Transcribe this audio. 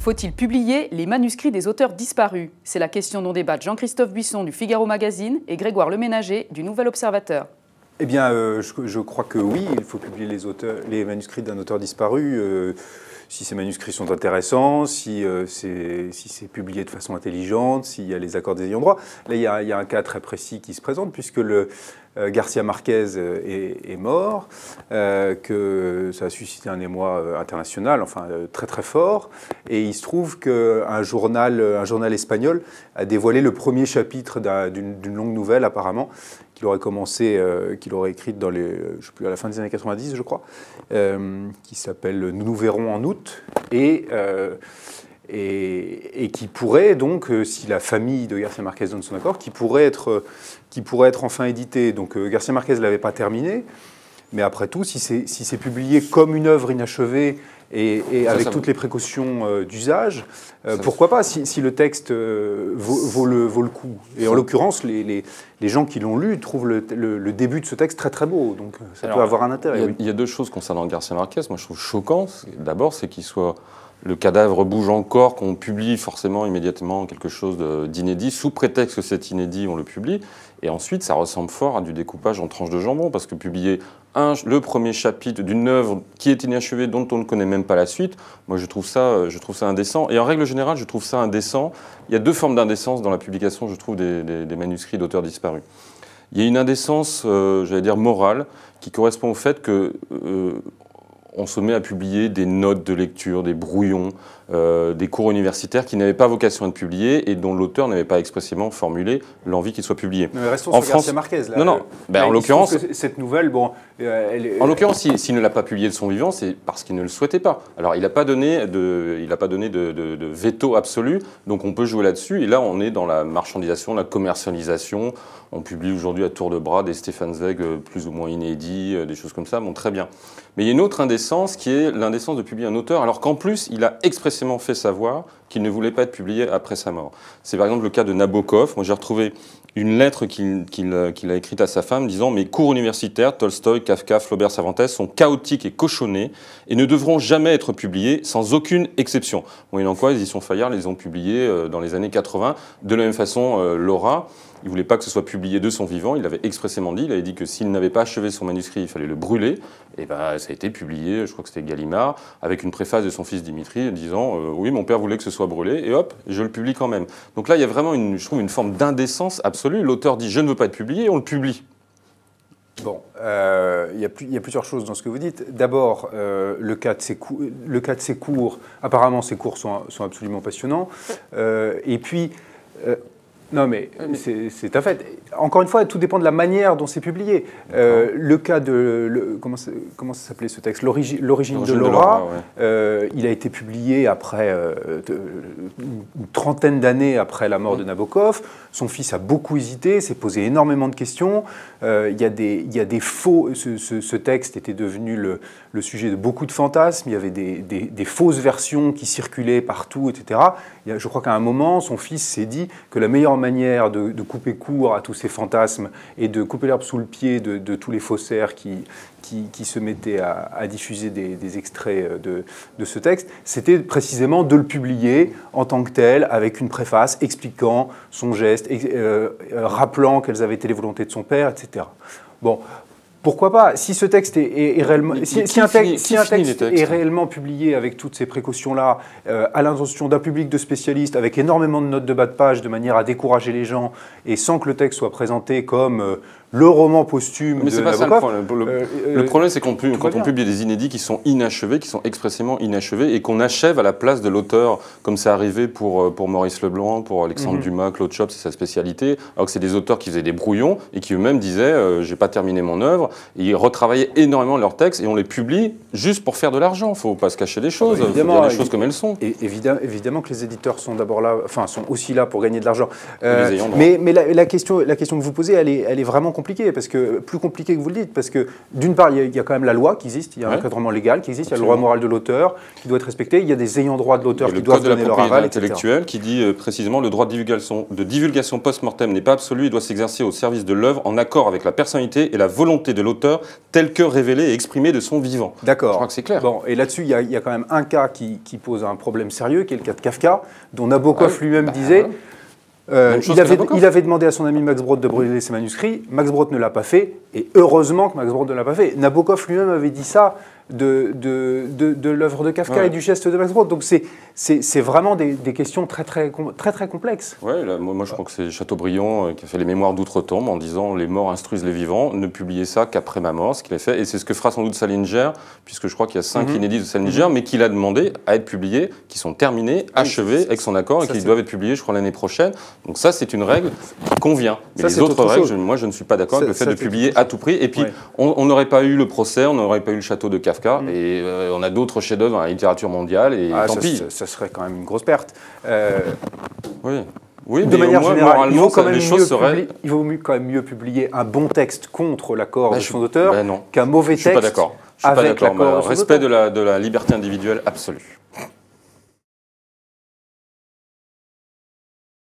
Faut-il publier les manuscrits des auteurs disparus? C'est la question dont débattent Jean-Christophe Buisson du Figaro Magazine et Grégoire Leménager du Nouvel Observateur. Eh bien, je crois que oui, il faut publier les manuscrits d'un auteur disparu. Si ces manuscrits sont intéressants, si c'est publié de façon intelligente, s'il y a les accords des ayants droit. Là, il y a un cas très précis qui se présente, puisque Garcia Marquez est mort, que ça a suscité un émoi international, enfin très très fort, et il se trouve qu'un journal espagnol a dévoilé le premier chapitre d'une longue nouvelle apparemment, qu'il aurait écrite dans je sais plus, à la fin des années 90, je crois, qui s'appelle « Nous nous verrons en août », et qui pourrait donc, si la famille de Garcia Marquez donne son accord, qui pourrait être enfin édité. Donc Garcia Marquez ne l'avait pas terminé, mais après tout, si c'est publié comme une œuvre inachevée et avec toutes les précautions d'usage, pourquoi pas, si le texte vaut le coup. Et en l'occurrence, les gens qui l'ont lu trouvent le début de ce texte très très beau, donc ça peut avoir un intérêt. Il y a deux choses concernant Garcia Marquez, moi je trouve choquant. D'abord, c'est qu'il soit... Le cadavre bouge encore, qu'on publie forcément immédiatement quelque chose d'inédit, sous prétexte que c'est inédit, on le publie. Et ensuite, ça ressemble fort à du découpage en tranches de jambon, parce que publier le premier chapitre d'une œuvre qui est inachevée, dont on ne connaît même pas la suite, moi je trouve ça indécent. Et en règle générale, je trouve ça indécent. Il y a deux formes d'indécence dans la publication, je trouve, des manuscrits d'auteurs disparus. Il y a une indécence, j'allais dire, morale, qui correspond au fait que... on se met à publier des notes de lecture, des brouillons, des cours universitaires qui n'avaient pas vocation à être publiés et dont l'auteur n'avait pas expressément formulé l'envie qu'ils soient publiés. Mais restons sur Garcia Marquez. Là, non. En l'occurrence, cette nouvelle, bon, en l'occurrence, s'il ne l'a pas publié de son vivant, c'est parce qu'il ne le souhaitait pas. Alors, il n'a pas donné de veto absolu, donc on peut jouer là-dessus. Et là, on est dans la marchandisation, la commercialisation. On publie aujourd'hui à tour de bras des Stefan Zweig plus ou moins inédits, des choses comme ça. Bon, très bien. Mais il y a une autre indécence qui est l'indécence de publier un auteur, alors qu'en plus, il a expressément fait savoir qu'il ne voulait pas être publié après sa mort. C'est par exemple le cas de Nabokov. Moi, j'ai retrouvé une lettre qu'il a écrite à sa femme disant « Mes cours universitaires, Tolstoï, Kafka, Flaubert, Cervantes, sont chaotiques et cochonnés et ne devront jamais être publiés sans aucune exception. » Moyennant quoi, les éditions Fayard les ont publiés dans les années 80. De la même façon, Laura, il ne voulait pas que ce soit publié de son vivant, il l'avait expressément dit, il avait dit que s'il n'avait pas achevé son manuscrit, il fallait le brûler. Et ben, ça a été publié, je crois que c'était Gallimard, avec une préface de son fils Dimitri disant « Oui, mon père voulait que ce soit brûlé, et hop, je le publie quand même. » Donc là, il y a vraiment, je trouve, une forme d'indécence absolue. L'auteur dit « Je ne veux pas être publié », et on le publie. Bon, il y a plusieurs choses dans ce que vous dites. D'abord, le cas de ces cours, apparemment ces cours sont absolument passionnants. Et puis, non mais c'est un fait. Encore une fois, tout dépend de la manière dont c'est publié. Le cas de... comment ça s'appelait ce texte? L'origine de Laura, ouais. Il a été publié après une trentaine d'années après la mort de Nabokov. Son fils a beaucoup hésité, s'est posé énormément de questions. Il y a des faux... Ce texte était devenu le sujet de beaucoup de fantasmes. Il y avait des fausses versions qui circulaient partout, etc. Je crois qu'à un moment, son fils s'est dit que la meilleure manière de couper court à tous ces fantasmes et de couper l'herbe sous le pied de tous les faussaires qui se mettaient à diffuser des extraits de ce texte, c'était précisément de le publier en tant que tel, avec une préface expliquant son geste, rappelant quelles avaient été les volontés de son père, etc. Bon, pourquoi pas? Si ce texte est réellement, si un texte est réellement publié avec toutes ces précautions-là, à l'intention d'un public de spécialistes, avec énormément de notes de bas de page, de manière à décourager les gens, et sans que le texte soit présenté comme le roman posthume de Nabokov. Mais c'est pas ça le problème. Le problème, c'est quand on publie des inédits qui sont inachevés, qui sont expressément inachevés, et qu'on achève à la place de l'auteur, comme c'est arrivé pour Maurice Leblanc, pour Alexandre Dumas, Claude Chope, c'est sa spécialité, alors que c'est des auteurs qui faisaient des brouillons, et qui eux-mêmes disaient j'ai pas terminé mon œuvre, et ils retravaillaient énormément leurs textes, et on les publie juste pour faire de l'argent. Il ne faut pas se cacher les choses, il faut dire les choses comme elles sont. Évidemment que les éditeurs sont d'abord là, enfin, sont aussi là pour gagner de l'argent. Mais la question que vous posez, elle est vraiment compliquée. compliqué, plus compliqué que vous le dites, parce que d'une part, il y a quand même la loi qui existe, il y a un encadrement légal qui existe, il y a le droit moral de l'auteur qui doit être respecté, il y a des ayants droit de l'auteur qui doivent donner leur aval, etc. Le code de la propriété intellectuelle qui dit précisément le droit de divulgation post-mortem n'est pas absolu, il doit s'exercer au service de l'œuvre en accord avec la personnalité et la volonté de l'auteur telle que révélée et exprimée de son vivant. D'accord. Je crois que c'est clair. Bon, et là-dessus, il y a quand même un cas qui pose un problème sérieux, qui est le cas de Kafka, dont Nabokov lui-même disait... il avait demandé à son ami Max Brod de brûler ses manuscrits. Max Brod ne l'a pas fait, et heureusement que Max Brod ne l'a pas fait. Nabokov lui-même avait dit ça de l'œuvre de Kafka et du geste de Max Brod. Donc c'est vraiment des questions très complexes. Ouais, moi je crois que c'est Chateaubriand qui a fait les mémoires d'outre-tombe en disant les morts instruisent les vivants, ne publiez ça qu'après ma mort, ce qu'il a fait. Et c'est ce que fera sans doute Salinger, puisque je crois qu'il y a 5 inédits de Salinger, mais qu'il a demandé à être publiés, qui sont terminés, achevés avec son accord et qui doivent être publiés, je crois, l'année prochaine. Donc ça, c'est une règle qui convient. Mais les autres règles, moi, je ne suis pas d'accord avec le fait de publier à tout prix. Et puis, on n'aurait pas eu le procès, on n'aurait pas eu le château de Kafka, et on a d'autres chefs-d'œuvre dans la littérature mondiale, et tant pis. Ça serait quand même une grosse perte. Oui, de manière générale, il vaut quand même mieux publier un bon texte contre l'accord de son auteur qu'un mauvais texte avec l'accord de son auteur. Respect de la liberté individuelle absolue.